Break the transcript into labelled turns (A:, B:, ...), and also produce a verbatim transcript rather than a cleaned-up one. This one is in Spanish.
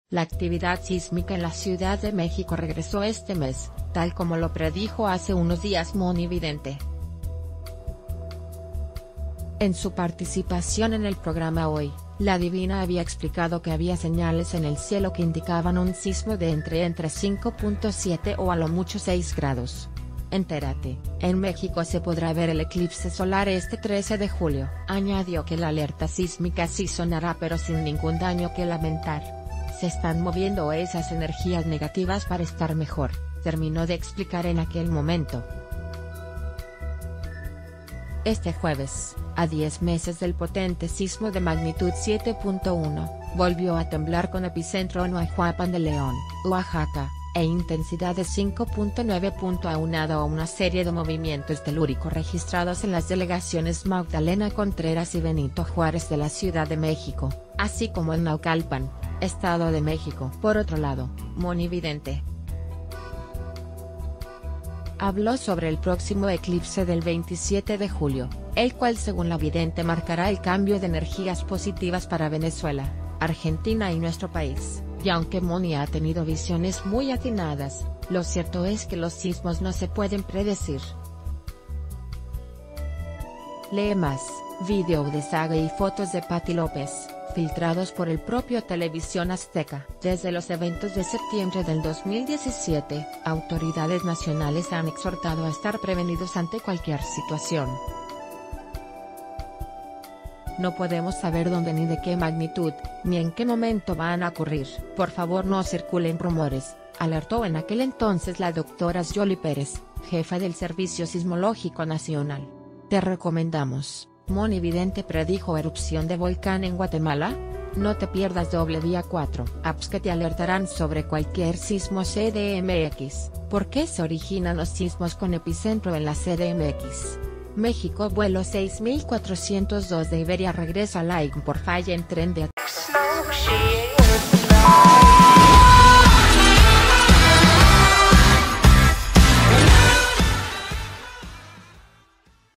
A: La actividad sísmica en la Ciudad de México regresó este mes, tal como lo predijo hace unos días Moni Vidente. En su participación en el programa Hoy, la divina había explicado que había señales en el cielo que indicaban un sismo de entre entre cinco punto siete o a lo mucho seis grados. Entérate, en México se podrá ver el eclipse solar este trece de julio. Añadió que la alerta sísmica sí sonará pero sin ningún daño que lamentar. Se están moviendo esas energías negativas para estar mejor, terminó de explicar en aquel momento. Este jueves, a diez meses del potente sismo de magnitud siete punto uno, volvió a temblar con epicentro en Huajuapan de León, Oaxaca, e intensidad de cinco punto nueve. Aunado a una serie de movimientos telúricos registrados en las delegaciones Magdalena Contreras y Benito Juárez de la Ciudad de México, así como en Naucalpan, Estado de México. Por otro lado, Moni Vidente habló sobre el próximo eclipse del veintisiete de julio, el cual según la vidente marcará el cambio de energías positivas para Venezuela, Argentina y nuestro país, y aunque Moni ha tenido visiones muy atinadas, lo cierto es que los sismos no se pueden predecir. Lee más, video de saga y fotos de Patti López, filtrados por el propio Televisión Azteca. Desde los eventos de septiembre del dos mil diecisiete, autoridades nacionales han exhortado a estar prevenidos ante cualquier situación. No podemos saber dónde ni de qué magnitud, ni en qué momento van a ocurrir. Por favor no circulen rumores, alertó en aquel entonces la doctora Yoli Pérez, jefa del Servicio Sismológico Nacional. Te recomendamos. Moni Vidente predijo erupción de volcán en Guatemala. No te pierdas doble día cuatro apps que te alertarán sobre cualquier sismo C D M X. ¿Por qué se originan los sismos con epicentro en la C D M X? México. Vuelo seis mil cuatrocientos dos de Iberia regresa a Laing por falla en tren de